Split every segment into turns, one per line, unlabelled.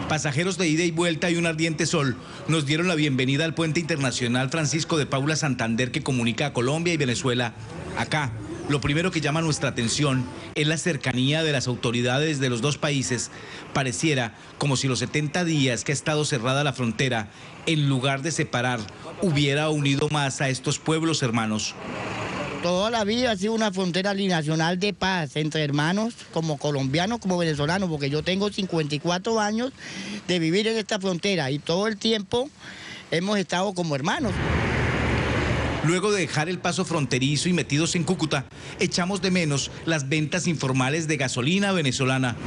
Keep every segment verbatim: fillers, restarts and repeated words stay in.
Pasajeros de ida y vuelta y un ardiente sol nos dieron la bienvenida al puente internacional Francisco de Paula Santander que comunica a Colombia y Venezuela. Acá, lo primero que llama nuestra atención es la cercanía de las autoridades de los dos países. Pareciera como si los setenta días que ha estado cerrada la frontera, en lugar de separar, hubiera unido más a estos pueblos hermanos.
Toda la vida ha sido una frontera binacional de paz entre hermanos, como colombianos, como venezolanos, porque yo tengo cincuenta y cuatro años de vivir en esta frontera y todo el tiempo hemos estado como hermanos.
Luego de dejar el paso fronterizo y metidos en Cúcuta, echamos de menos las ventas informales de gasolina venezolana.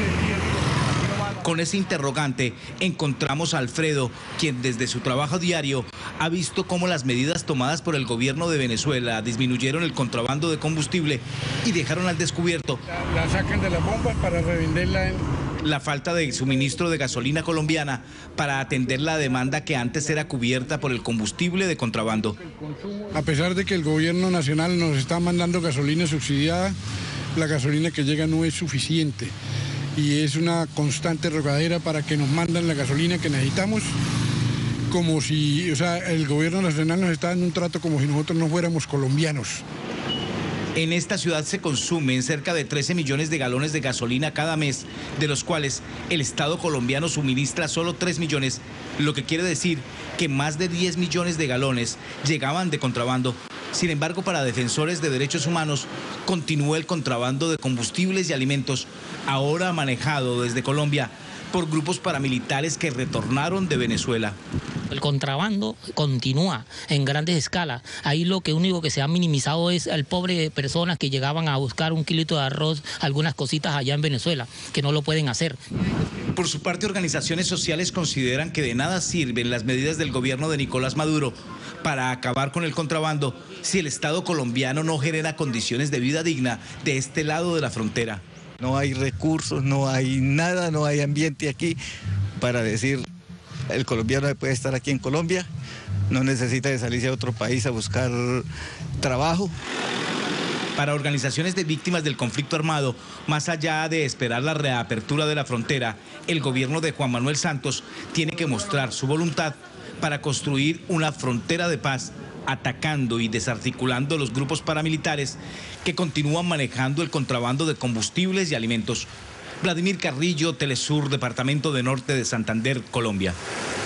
Con ese interrogante encontramos a Alfredo, quien desde su trabajo diario ha visto cómo las medidas tomadas por el gobierno de Venezuela disminuyeron el contrabando de combustible y dejaron al descubierto
la, la sacan de las bombas para revenderla en...
la falta de suministro de gasolina colombiana para atender la demanda que antes era cubierta por el combustible de contrabando.
A pesar de que el gobierno nacional nos está mandando gasolina subsidiada, la gasolina que llega no es suficiente. Y es una constante rogadera para que nos mandan la gasolina que necesitamos, como si, o sea, el gobierno nacional nos está dando un trato como si nosotros no fuéramos colombianos.
En esta ciudad se consumen cerca de trece millones de galones de gasolina cada mes, de los cuales el Estado colombiano suministra solo tres millones, lo que quiere decir que más de diez millones de galones llegaban de contrabando. Sin embargo, para defensores de derechos humanos, continúa el contrabando de combustibles y alimentos, ahora manejado desde Colombia por grupos paramilitares que retornaron de Venezuela.
El contrabando continúa en grandes escalas. Ahí lo que único que se ha minimizado es el pobre personas que llegaban a buscar un kilito de arroz, algunas cositas allá en Venezuela, que no lo pueden hacer.
Por su parte, organizaciones sociales consideran que de nada sirven las medidas del gobierno de Nicolás Maduro para acabar con el contrabando si el Estado colombiano no genera condiciones de vida digna de este lado de la frontera.
No hay recursos, no hay nada, no hay ambiente aquí para decir el colombiano puede estar aquí en Colombia, no necesita de salirse a otro país a buscar trabajo.
Para organizaciones de víctimas del conflicto armado, más allá de esperar la reapertura de la frontera, el gobierno de Juan Manuel Santos tiene que mostrar su voluntad para construir una frontera de paz, atacando y desarticulando los grupos paramilitares que continúan manejando el contrabando de combustibles y alimentos. Vladimir Carrillo, Telesur, Departamento de Norte de Santander, Colombia.